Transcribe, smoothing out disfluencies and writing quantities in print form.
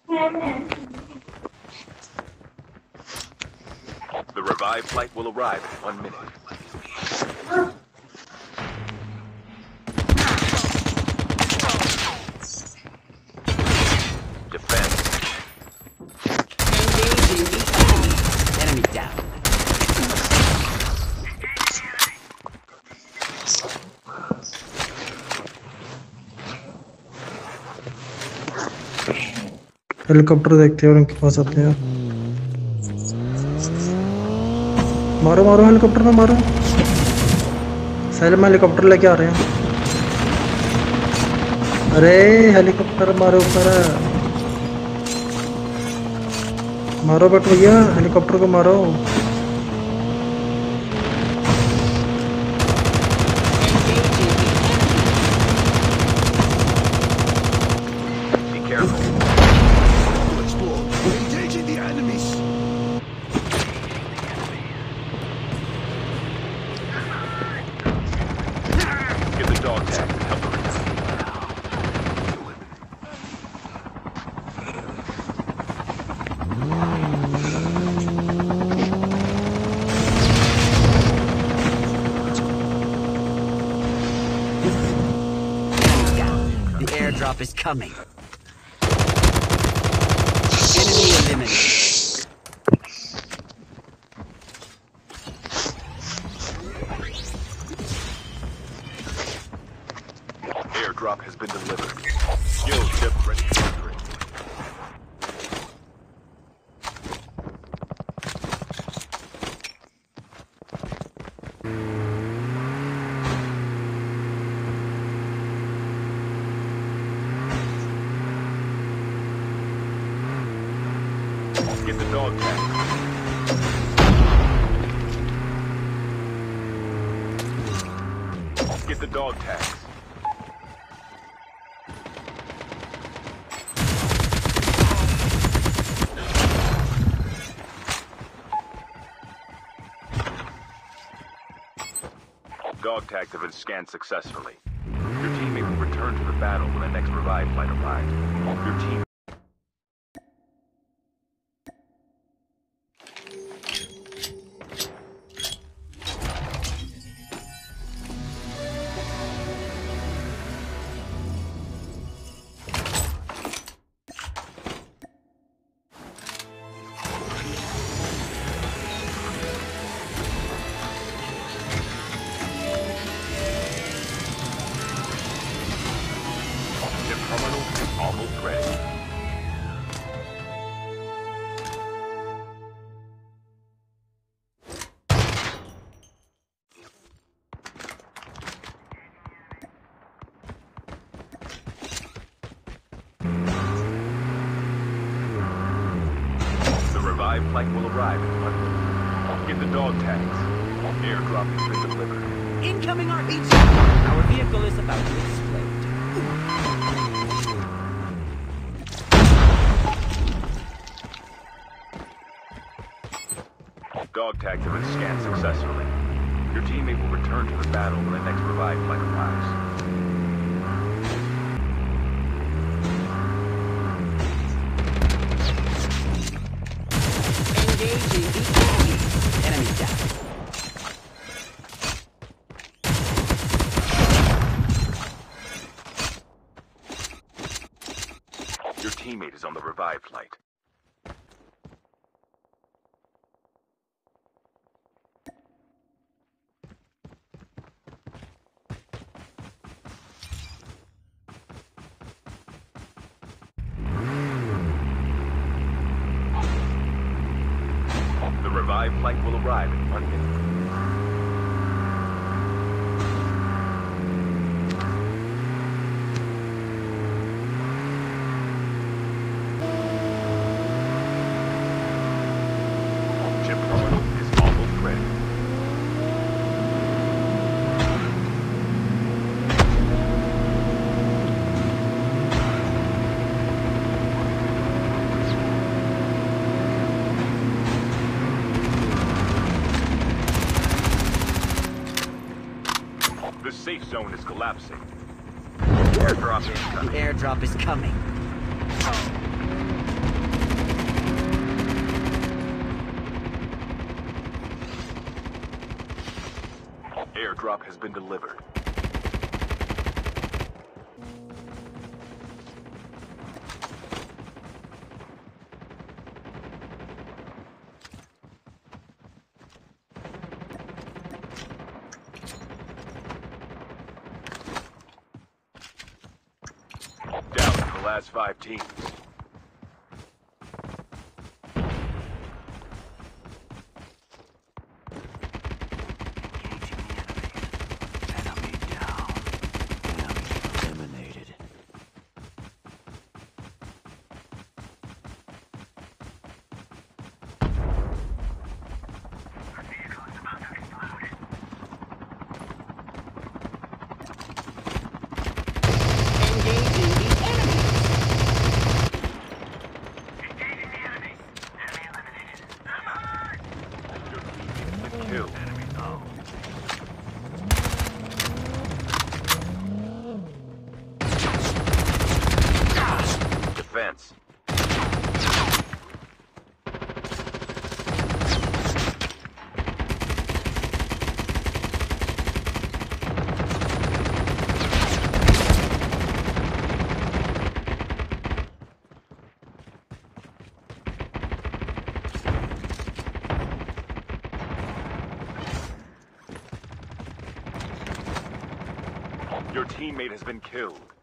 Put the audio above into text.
The revived flight will arrive in 1 minute. Defend. Engaging the enemy. Enemy down. Helicopter देखते हैं और उनके पास आते हैं। मारो मारो हेलीकॉप्टर में मारो। साइड में हेलीकॉप्टर लेके आ रहे हैं। अरे हेलीकॉप्टर मारो ऊपर। मारो बट भैया हेलीकॉप्टर को मारो। Be careful. Engaging the enemies. Get the dog tag and help them. The airdrop is coming. Enemy eliminated. Airdrop has been delivered. Skill ship ready for delivery. Get the dog tag. Get the dog tags. Dog tags have been scanned successfully. Your teammate will return to the battle when the next revived flight arrives. Your team. Ship terminal is almost ready. The revived flight will arrive in 1 minute. Get the dog tags. Airdrop has been delivered. Incoming RPG. Our vehicle is about to explode. Dog tags have been scanned successfully. Your teammate will return to the battle when the next revived flight arrives. Engaging the enemy. Enemy down. Your teammate is on the revived flight. The revived flight will arrive in 1 minute. Ship terminal is almost ready. The safe zone is collapsing. Airdrop is The coming. airdrop is coming. Airdrop has been delivered. Down to the last 5 teams. Enemy down. Enemy eliminated. Engaging the enemy. The kill. Defense. Your teammate has been killed.